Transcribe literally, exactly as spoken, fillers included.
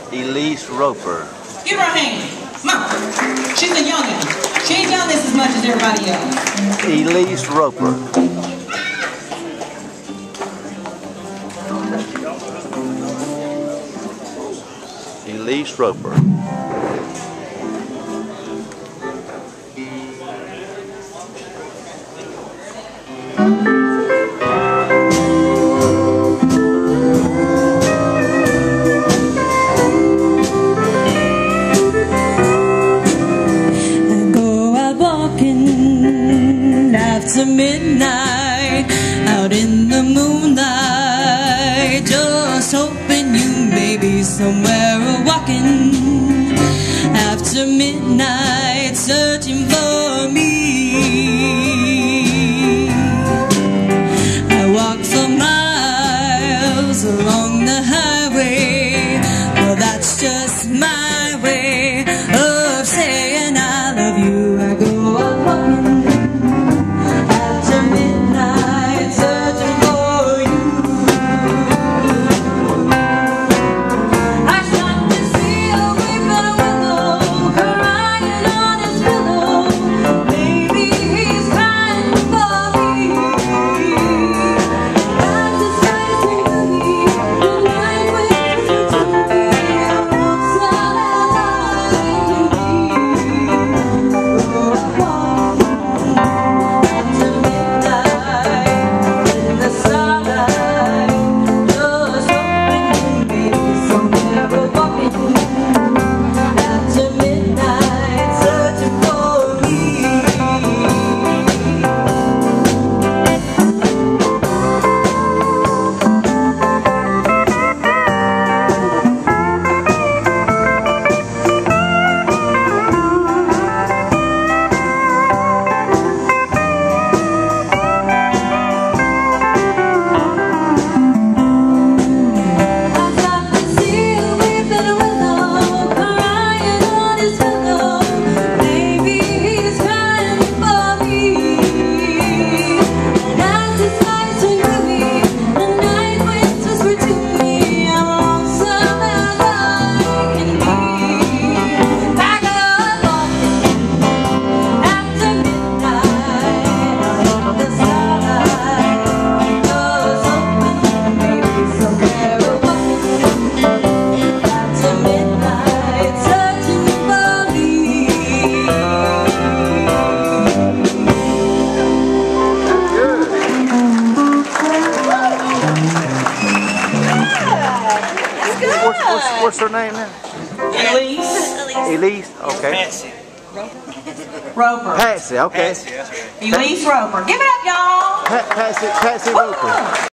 Elise Roper. Give her a hand. Come on. She's a youngin'. She ain't done this as much as everybody else. Elise Roper. Elise Roper. After midnight, out in the moonlight, just hoping you may be somewhere walking. After midnight, searching for me. I walk for miles along the highway, well that's just my way of saying I love you. I go out walking. What's, what's, what's her name now? Elise. Elise, okay. Patsy. Roper. Patsy, okay. Patsy, that's right. Elise Roper. Give it up, y'all. Pa Patsy, Patsy Roper.